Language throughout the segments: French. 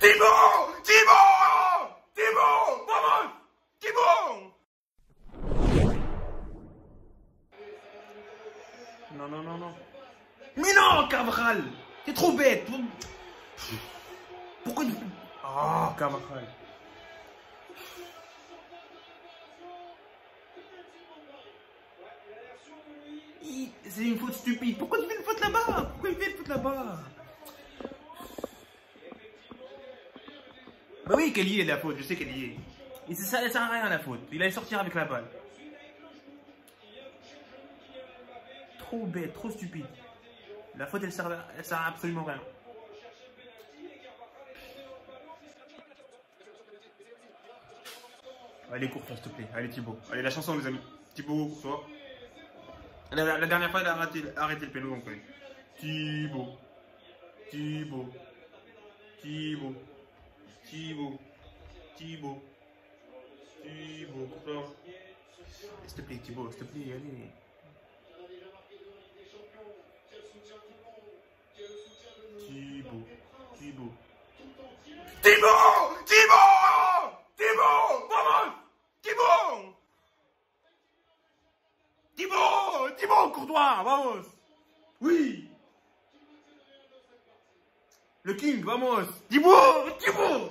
Thibaut! Thibaut! Thibaut! Vamos! Thibaut! Non, non, non, non. Mais non, Carvajal! T'es trop bête! Pourquoi tu... Oh, Carvajal. C'est une faute stupide. Pourquoi tu fais une faute là-bas? Pourquoi il fait une faute là-bas? Bah oui, qu'elle y est la faute, je sais qu'elle y est. Et ça sert à rien la faute. Il allait sortir avec la balle. Trop bête, trop stupide. La faute, elle sert à absolument rien. Allez, cours, s'il te plaît. Allez, Thibaut. Allez, la chanson, les amis. Thibaut, pour toi. La dernière fois, il a arrêté le péno, donc allez. Thibaut. Thibaut. Thibaut. Thibaut. Thibaut. Thibaut, pour toi. S'il te plaît, Thibaut, s'il te plaît, allez. Thibaut. Thibaut. Thibaut! Thibaut! Thibaut! Vamos! Thibaut! Thibaut! Thibaut, Courtois, vamos! Oui! Le King, vamos! Thibaut! Thibaut!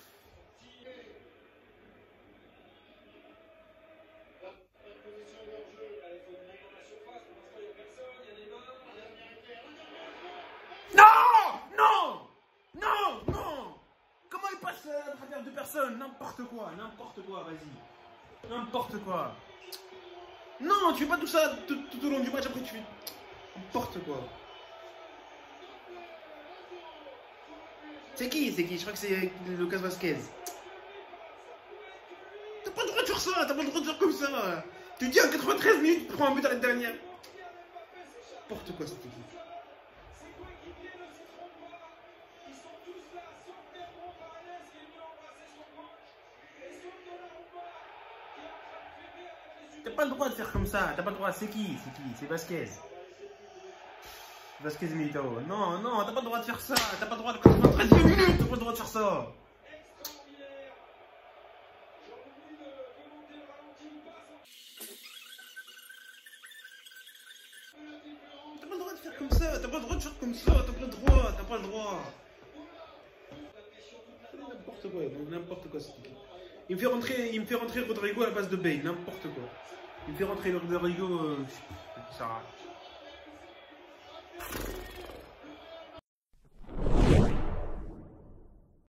Non! Non! Non! Non! Comment il passe à travers deux personnes? N'importe quoi, vas-y. N'importe quoi. Non, tu fais pas tout ça tout au long du match, après tu fais n'importe quoi. C'est qui? Je crois que c'est Lucas Vazquez. T'as pas le droit de faire ça, t'as pas le droit de faire comme ça. Tu dis en 93 minutes, tu prends un but à la dernière. N'importe quoi cette équipe. T'as pas le droit de faire comme ça, t'as pas le droit. C'est qui? C'est Vazquez. Vazquez Militao. Non, non, t'as pas le droit de faire ça. T'as pas le droit de 93 minutes, t'as pas le droit de faire ça. T'as pas le droit de faire comme ça, t'as pas le droit de faire comme ça, t'as pas le droit, t'as pas le droit. N'importe quoi cette équipe. Il me fait rentrer Rodrigo à la base de Bale, n'importe quoi. Il me fait rentrer Rodrigo, ça